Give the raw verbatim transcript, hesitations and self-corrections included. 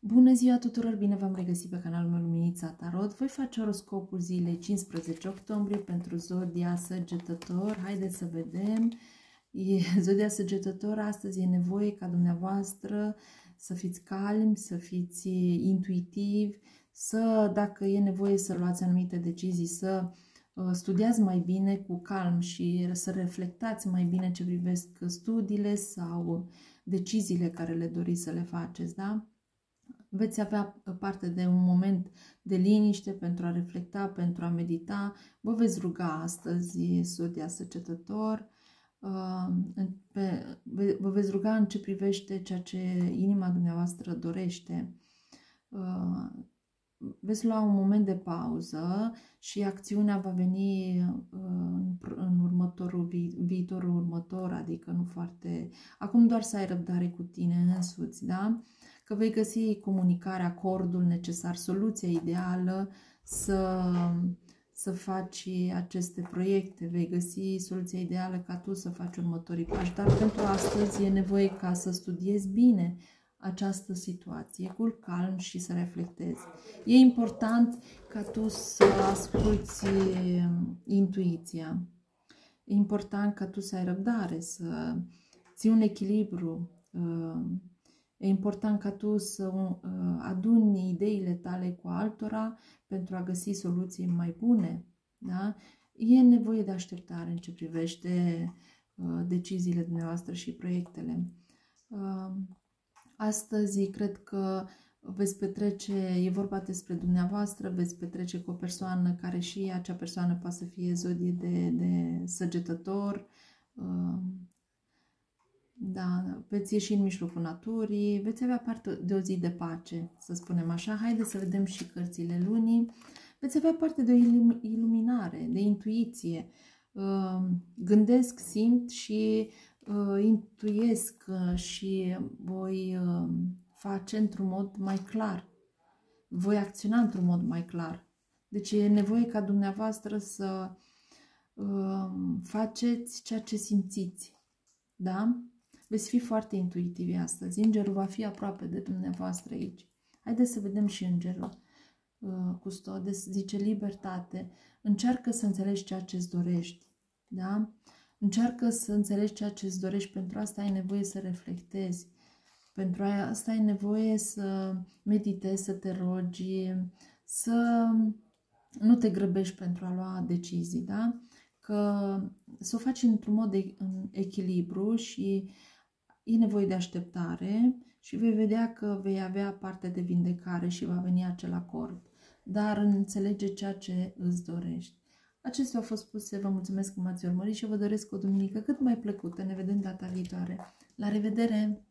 Bună ziua tuturor, bine v-am regăsit pe canalul meu Luminița Tarot. Voi face oroscopul zilei cincisprezece octombrie pentru Zodia Săgetător. Haideți să vedem. E, Zodia Săgetător, astăzi e nevoie ca dumneavoastră să fiți calmi, să fiți intuitivi, să, dacă e nevoie să luați anumite decizii, să studiați mai bine cu calm și să reflectați mai bine ce privesc studiile sau deciziile care le doriți să le faceți, da? Veți avea parte de un moment de liniște pentru a reflecta, pentru a medita. Vă veți ruga astăzi, Zodia Săgetător. Vă veți ruga în ce privește ceea ce inima dumneavoastră dorește. Veți lua un moment de pauză și acțiunea va veni în următorul, viitorul următor, adică nu foarte... Acum doar să ai răbdare cu tine însuți, da? Că vei găsi comunicarea, acordul necesar, soluția ideală să, să faci aceste proiecte. Vei găsi soluția ideală ca tu să faci următorii pași. Dar pentru astăzi e nevoie ca să studiezi bine această situație, cu calm și să reflectezi. E important ca tu să asculți intuiția. E important ca tu să ai răbdare, să ții un echilibru. E important ca tu să aduni ideile tale cu altora pentru a găsi soluții mai bune. Da? E nevoie de așteptare în ce privește deciziile dumneavoastră și proiectele. Astăzi cred că veți petrece, e vorba despre dumneavoastră, veți petrece cu o persoană care și acea persoană poate să fie zodie de, de săgetător. Da, veți ieși în mijlocul naturii, veți avea parte de o zi de pace, să spunem așa. Haideți să vedem și cărțile lunii. Veți avea parte de o iluminare, de intuiție. Gândesc, simt și intuiesc și voi face într-un mod mai clar. Voi acționa într-un mod mai clar. Deci e nevoie ca dumneavoastră să faceți ceea ce simțiți. Da? Veți fi foarte intuitivi astăzi. Îngerul va fi aproape de dumneavoastră aici. Haideți să vedem și îngerul. Custodes zice libertate. Încearcă să înțelegi ceea ce îți dorești. Da? Încearcă să înțelegi ceea ce îți dorești. Pentru asta ai nevoie să reflectezi. Pentru asta ai nevoie să meditezi, să te rogi, să nu te grăbești pentru a lua decizii. Da? Că să o faci într-un mod de în echilibru și e nevoie de așteptare și vei vedea că vei avea parte de vindecare și va veni acel acord. Dar înțelege ceea ce îți dorești. Acestea au fost spuse, vă mulțumesc că m-ați urmărit și vă doresc o duminică cât mai plăcută. Ne vedem data viitoare. La revedere!